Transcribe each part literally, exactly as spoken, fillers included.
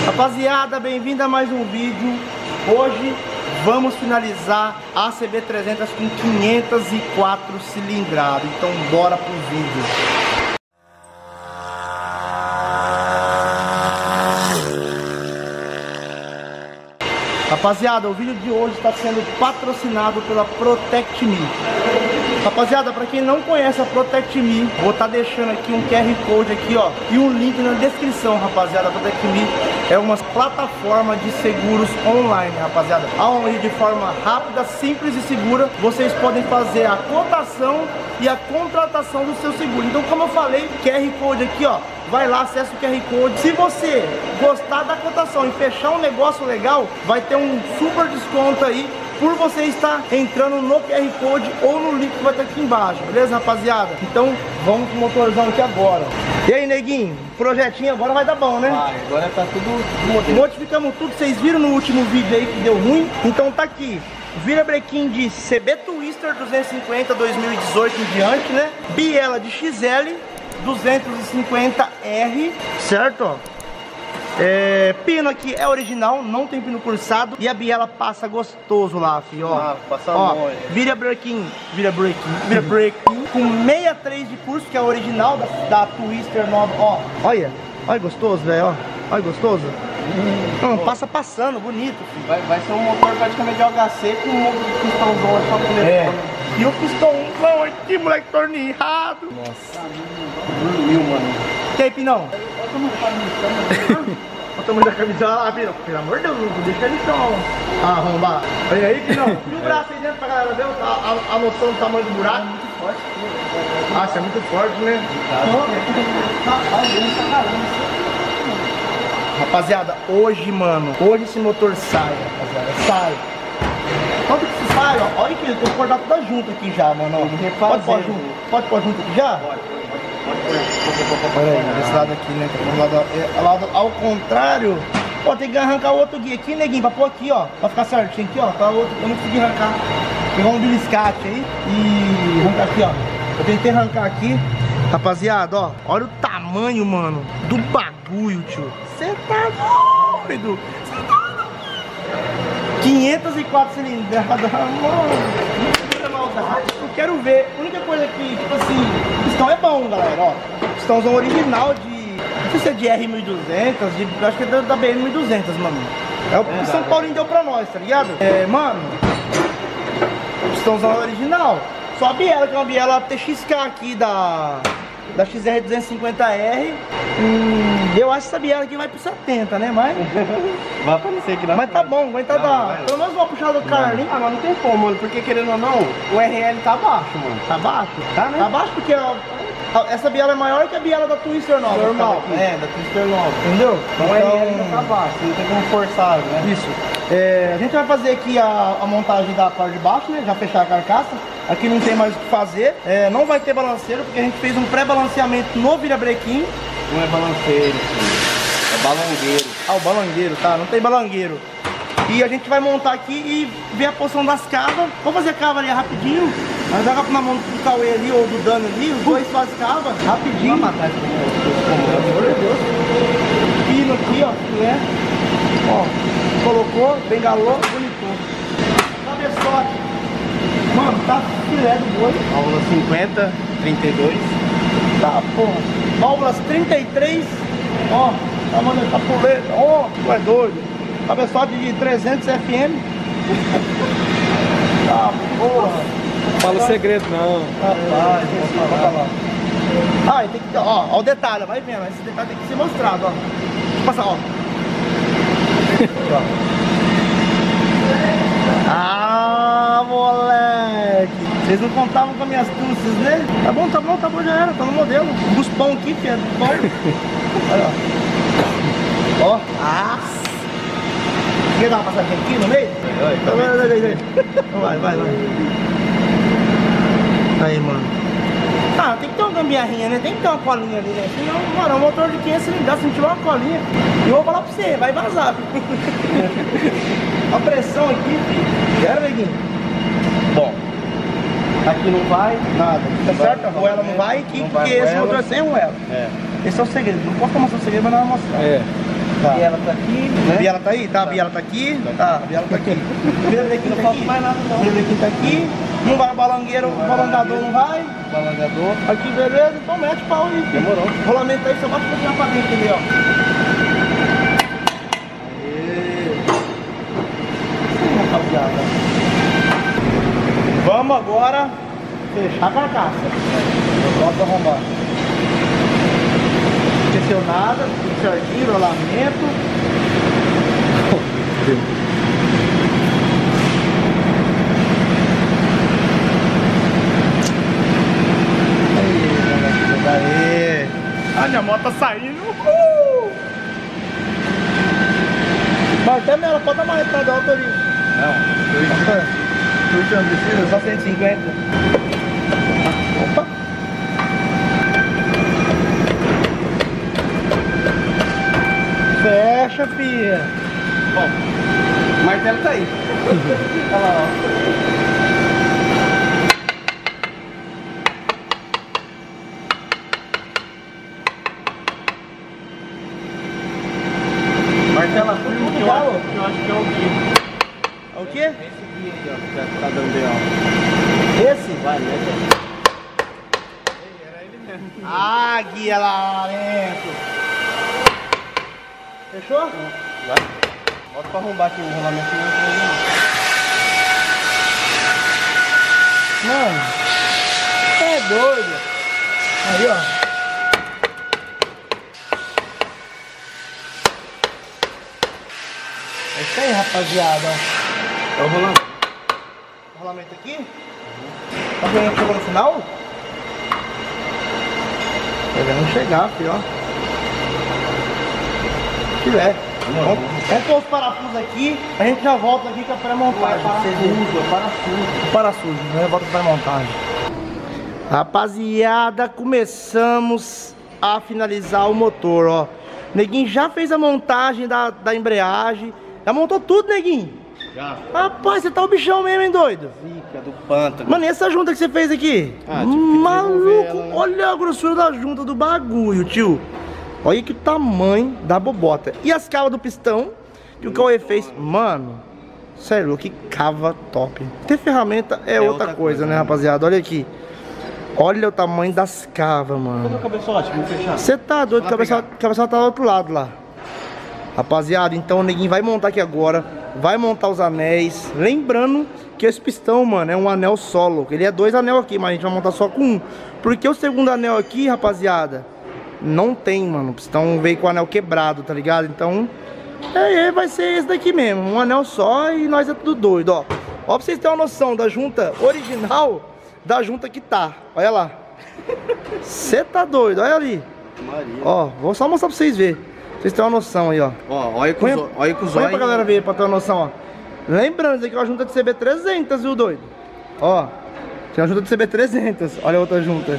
Rapaziada, bem-vindo a mais um vídeo. Hoje vamos finalizar a A C B trezentos com quinhentos e quatro cilindrada. Então bora pro vídeo. Rapaziada, o vídeo de hoje está sendo patrocinado pela Protect Me. Rapaziada, para quem não conhece a Protect Me, vou estar tá deixando aqui um Q R Code aqui, ó, e um link na descrição, rapaziada. A Protect Me é uma plataforma de seguros online, rapaziada, onde de forma rápida, simples e segura vocês podem fazer a cotação e a contratação do seu seguro. Então, como eu falei, Q R Code aqui, ó, vai lá, acessa o Q R Code. Se você gostar da cotação e fechar um negócio legal, vai ter um super desconto aí por você estar entrando no Q R Code ou no link que vai estar aqui embaixo, beleza, rapaziada? Então, vamos pro motorzão aqui agora. E aí, neguinho, projetinho agora vai dar bom, né? Vai, agora tá tudo... Modificamos tudo, vocês viram no último vídeo aí que deu ruim. Então tá aqui, virabrequim de C B Twister duzentos e cinquenta dois mil e dezoito em diante, né? Biela de X L duzentos e cinquenta R, certo, ó. É, pino aqui é original, não tem pino cursado. E a biela passa gostoso lá, filho, ó. Ah, passa ó, mole. Vira breaking, vira breaking, vira breaking com sessenta e três de curso, que é a original da, da Twister nova, ó. Olha, olha gostoso, velho, ó. Olha gostoso. Hum, hum, passa passando, bonito, filho. Vai, vai ser um motor praticamente de H C com um pistãozão só com é. E o pistãozão aqui, moleque, torneado. Nossa, dormiu, mano. Que aí, Pinão? Olha o tamanho da camisa. Ah, Pinão, pelo amor de Deus, não deixa ele então arrombar. Olha aí, Pinão. E o braço aí dentro pra galera ver a, a, a noção do tamanho do buraco? Muito forte. Ah, isso é muito forte, né? Rapaziada, hoje, mano, hoje esse motor sai, rapaziada, sai. Quanto que se sai, ó? Olha que eu tô cortado toda junto aqui já, mano. Pode pôr junto? Pode pôr junto aqui já? Pode. Olha aí, desse lado aqui, né? Do lado, é, lado ao contrário. Ó, tem que arrancar o outro guia aqui, neguinho, pra pôr aqui, ó. Pra ficar certinho aqui, ó. Tá outro, eu não consegui arrancar. Pegar um beliscate aí e arrancar aqui, ó. Eu tentei arrancar aqui. Rapaziada, ó. Olha o tamanho, mano, do bagulho, tio. Você tá doido? Cê tá doido? quinhentos e quatro cilindrada, mano. Eu quero ver. A única coisa que, tipo assim, o pistão é bom, galera, ó. Pistãozão original de... Não sei se é de R mil e duzentos, de, acho que é da B M mil e duzentos, mano. É o que São Paulo deu pra nós, tá ligado? É, mano, pistãozão original. Só a biela, que é uma biela T X K aqui da... Da X R duzentos e cinquenta R. hum, Eu acho que essa biela aqui vai pro setenta, né? Mas vai aparecer aqui na Mas tá bom, aguenta dar. Pelo menos vou puxar do Carlinhos. Ah, mas não tem como, mano. Porque querendo ou não, o R L tá baixo, mano. Tá baixo? Tá, né? Tá baixo porque ó, essa biela é maior que a biela da Twister nova. Normal. É, da Twister nova. Entendeu? Então o R L ainda tá baixo, não tem como forçar, né? Isso. É, a gente vai fazer aqui a, a montagem da parte de baixo, né? Já fechar a carcaça. Aqui não tem mais o que fazer. É, não vai ter balanceiro, porque a gente fez um pré-balanceamento no virabrequim. Não é balanceiro, filho. É balangueiro. Ah, o balangueiro, tá? Não tem balangueiro. E a gente vai montar aqui e ver a posição das cavas. Vamos fazer cava ali rapidinho. Nós joga na mão do Cauê ali ou do Dano ali. Os dois fazem cava rapidinho. Vai matar esse Pelo amor de Deus. Pino aqui, ó. Né? Ó, colocou, bengalou, bonitou. Cabeçote. Mano, tá filé do boi. Válvula cinquenta, trinta e dois. Tá, porra. Válvulas trinta e três. Ó, tá mandando capuleta. Ó, tu é doido. Cabeçote de trezentos F M. Tá, porra. Fala o segredo, não. Rapaz, vou falar. Ah, tem que. Ó, ó o detalhe, vai vendo. Esse detalhe tem que ser mostrado, ó. Deixa eu passar, ó. Aqui, ó. Ah, moleque! Vocês não contavam com as minhas astúcias, né? Tá bom, tá bom, tá bom, já era, tá no modelo. Buspão aqui, filho, buspão. Olha, ó. Ó. Ah! Quer dar uma passadinha aqui no meio? Vai, vai, vai, vai. Vai, vai, vai. Aí, mano. Ah, tem que ter uma gambiarrinha, né? Tem que ter uma colinha ali, né? Senão, mano, é um motor de quinhentos cilindradas, se não tiver uma colinha, eu vou falar pra você, vai vazar. A pressão aqui, filho. Quero, neguinho? Bom. Aqui não vai nada, tá certo? A arruela não vai, que, não vai porque esse motor é sem arruela. É. Esse é o segredo, não posso mostrar o segredo, mas não vai mostrar. É. Tá. A biela tá aqui, né? A biela tá aí? Tá, a biela tá aqui? Tá, a biela tá aqui. O brelequim Não tá falta aqui. mais nada não. O brelequim tá aqui. Não vai o balangueiro, o balangador não vai. Balangador. Aqui, beleza? Então mete o pau aí. Demorou. Rolamento aí, só bate um pouquinho pra dentro ali, ó. Sim, rapaziada. Vamos agora fechar a carcaça. Bota arrombar. Não esqueceu nada, tudo certinho, rolamento. Aê, olha a moto saindo. Uhul. Martelo, ela pode dar uma retada alta ali. Não, Puxando, precisa, só cento e cinquenta. Opa. Fecha, pia. bom, o martelo tá aí. Olha lá, ó. Martela frio, que eu acho, que eu acho que é o guia. É o quê? Esse guia aí, ó, que já tá dando B O. Esse? Vai, mete aí. Era ele mesmo. Ah, guia lá dentro. Fechou? Vai. Bota pra arrombar aqui o rolamento. Mano, é doido. Aí, ó. É isso aí, rapaziada. É o rolamento. O rolamento aqui? Tá vendo que chegou no final? Tá vendo chegar, filho, ó. Filé. Vamos vamos pôr os parafusos aqui, a gente já volta aqui com a pré-montagem. Parafuso, é parafuso. Parafuso, né? Volta pra montagem. Rapaziada, começamos a finalizar o motor, ó. Neguinho já fez a montagem da, da embreagem. Já montou tudo, Neguinho? Já. Rapaz, você tá o bichão mesmo, hein, doido? Zica do pântano. Mano, e essa junta que você fez aqui? Ah, tive que desenvolver maluco, ela, né? olha a grossura da junta do bagulho, tio. Olha que tamanho da bobota. E as cavas do pistão que o Cauê fez. Mano, sério, que cava top. Ter ferramenta é, É outra, outra coisa, coisa, né, né? rapaziada? Olha aqui. Olha o tamanho das cavas, Cadê mano. o cabeçote? Vamos fechar. Você tá doido, o Vai lá cabeçote cabeçote tá do outro lado lá. Rapaziada, então o neguinho vai montar aqui agora. Vai montar os anéis. Lembrando que esse pistão, mano, é um anel solo. Ele é dois anel aqui, mas a gente vai montar só com um. Porque o segundo anel aqui, rapaziada, não tem, mano. O pistão veio com o anel quebrado, tá ligado? Então, é, vai ser esse daqui mesmo. Um anel só e nós é tudo doido, ó. Ó, pra vocês terem uma noção da junta original da junta que tá. Olha lá. Você tá doido, olha ali. Maria. Ó, vou só mostrar pra vocês verem. Vocês terem uma noção aí, ó. Ó, olha com os Põe, olha com os põe olhos. pra galera ver, pra ter uma noção, ó. Lembrando, isso aqui é uma junta de C B trezentos, viu, doido? Ó, tem uma junta de C B trezentos. Olha a outra junta.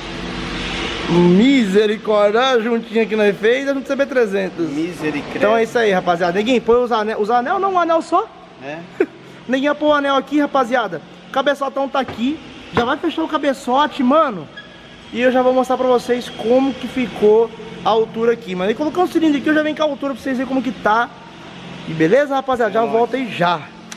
Misericórdia, olha a juntinha que nós fez, a junta de C B trezentos. Misericórdia. Então é isso aí, rapaziada. Neguinho, põe os anel. Os anel não, um anel só. É. Neguinho, põe o anel aqui, rapaziada. O cabeçotão tá aqui. Já vai fechar o cabeçote, mano. E eu já vou mostrar pra vocês como que ficou a altura aqui, mano. E colocar um cilindro aqui, eu já venho com a altura pra vocês verem como que tá. E beleza, rapaziada? Já volta aí já.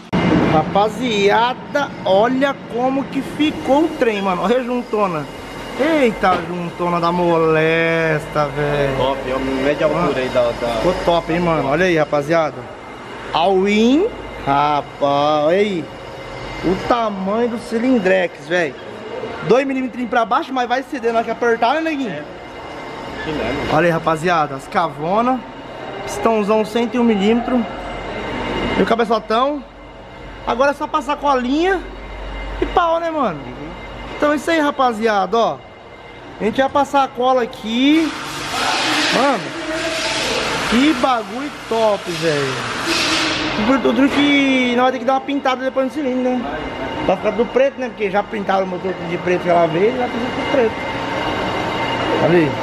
Rapaziada, olha como que ficou o trem, mano. Olha a juntona. Eita, juntona da molesta, velho. Top, é uma média altura aí da, da... Ficou top, hein, mano. Olha aí, rapaziada. All-in. Rapaz, olha aí. O tamanho do cilindrex, velho. dois milímetros pra baixo, mas vai ceder na hora que apertar, né, neguinho? É. Que mesmo. Olha aí, rapaziada, as cavonas, pistãozão cento e um milímetros e o cabeçotão. Agora é só passar com a linha e pau, né, mano? Uhum. Então é isso aí, rapaziada, ó. A gente vai passar a cola aqui. Mano, que bagulho top, velho. Por tudo que nós vamos ter que dar uma pintada depois no cilindro, né? Vai ficar do preto, né? Porque já pintaram o motor de preto aquela vez, já precisa do preto. Olha aí.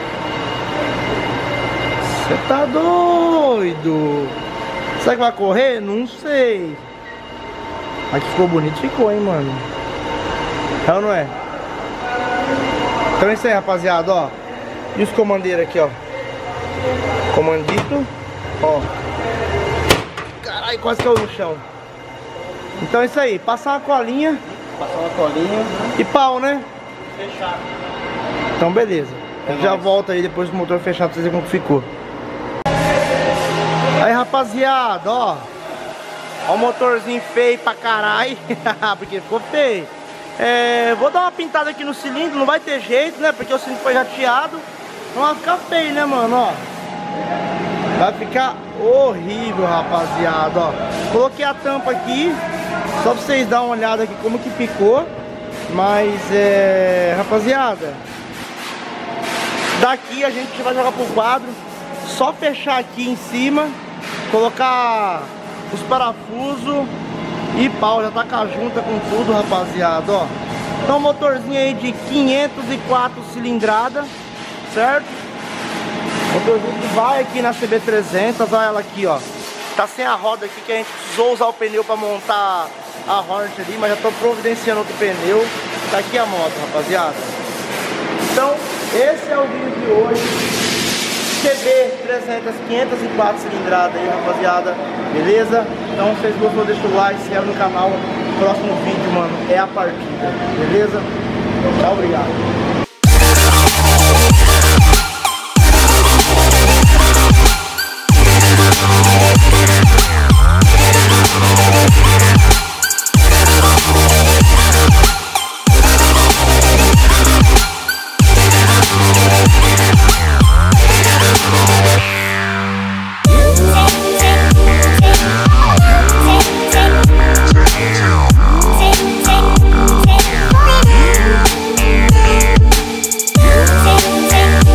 Você tá doido? Será que vai correr? Não sei. Aqui ficou bonito, ficou, hein, mano. É ou não é? Então é isso aí, rapaziada, ó. E os comandeiros aqui, ó. Comandito. Ó. Caralho, quase caiu no chão. Então é isso aí, passar uma colinha. Passar uma colinha. E pau, né? Fechado. Então beleza. É Já nóis. volta aí depois do motor fechado pra vocês verem como ficou. Aí, rapaziada, ó. Ó o motorzinho feio pra caralho. Porque ficou feio. É, vou dar uma pintada aqui no cilindro, não vai ter jeito, né? Porque o cilindro foi jateado. Não vai ficar feio, né, mano? Ó. Vai ficar horrível, rapaziada, ó. Coloquei a tampa aqui, só pra vocês darem uma olhada aqui como que ficou. Mas, é... rapaziada, daqui a gente vai jogar pro quadro. Só fechar aqui em cima, colocar os parafusos e pau, já tá com a junta com tudo, rapaziada, ó. Então motorzinho aí de quinhentos e quatro cilindrada, certo? Motorzinho que vai aqui na C B trezentos, olha ela aqui, ó. Tá sem a roda aqui, que a gente precisou usar o pneu pra montar a Hornet ali, mas já tô providenciando outro pneu. Tá aqui a moto, rapaziada. Então, esse é o vídeo de hoje. C B trezentos, quinhentos e quatro cilindrada aí, rapaziada. Beleza? Então, se vocês gostou, deixa o like, se inscreve no canal. O próximo vídeo, mano, é a partida. Beleza? Tchau, obrigado.